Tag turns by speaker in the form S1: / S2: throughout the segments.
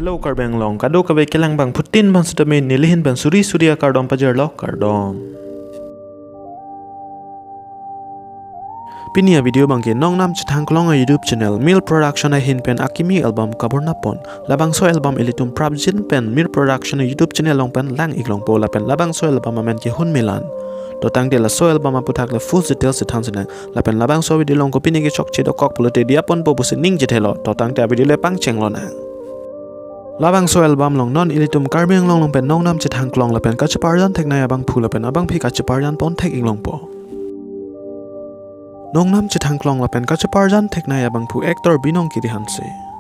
S1: Hello karbeng long kado kabe kelang bang putin bang sedame nilihin bang suri surya kardom pajar lo kardom. Pinia video bang ke nong nam chitang klong YouTube channel Mil Production a hin pen akimi album kabor napon labang so album elitum prabjin pen Mil Production YouTube channel long pen lang iklong po la pen labang so album amen ke Hunmilan. Totang de la so album aputak le full details sitan sinang la pen labang so video long ko pini ke chok che do kok pulote dia pon po busin ning jethelo totang te video le pang cheng lo na. Labang so album long non ilitum Karbi long pen nong nam chitang klong la pen kachaparjan tek na abang phula pen abang phi kachaparjan pon tek inglong po. Nong nam chitang klong la pen kachaparjan tek na abang phu actor Binongkiri Hanse.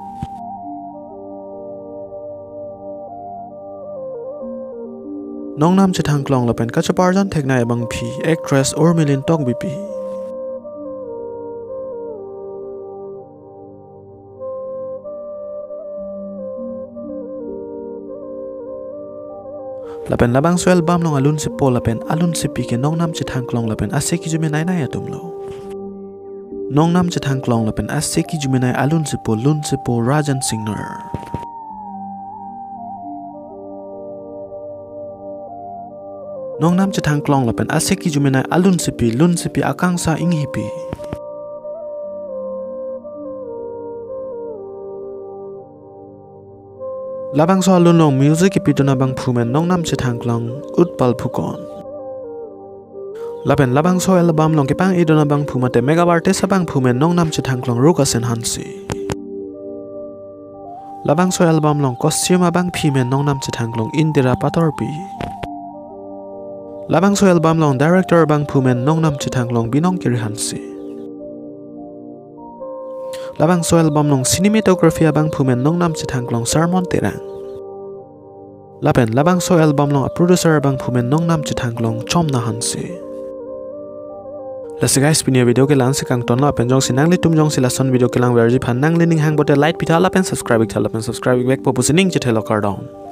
S1: Nong nam chitang klong la pen kachaparjan tek na abang phi actress Urmilyn Tokbipi. Lapen labang so album long alun si po lapen alun si pi ke nong nam chitang klong lapen ase ki jume nai nai atum lo. Nong nam chitang klong lapen ase ki jume nai alun si po Rajan singer. Nong nam chitang klong lapen ase ki jume nai alun si pi akang sa ing hipi. Labang so alun long music ipidona bang phumen nong nam chitang klong utpal phukon. Lapen labang so album long kipang idona bang phumate mega artist bang phumen nong nam chitang klong rukasen hansi. Labang so album long costume bang phimen nong nam chitang klong Indira patorpi. Labang so album long director bang phumen nong nam chitang klong Binongkiri Hanse. Labang so album long cinematography abang phumen nong nam chitang klong sermon terang. Lapen labang so album long a producer abang phumen nong nam chitang klong chomna hanse. Lasi guys pinia video ke lang se kang ton la pen jong sinang li tum jong sila son video ke lang verji phan nang lening hang bote light pitha la pen subscribe back po pusining chethelo kardong.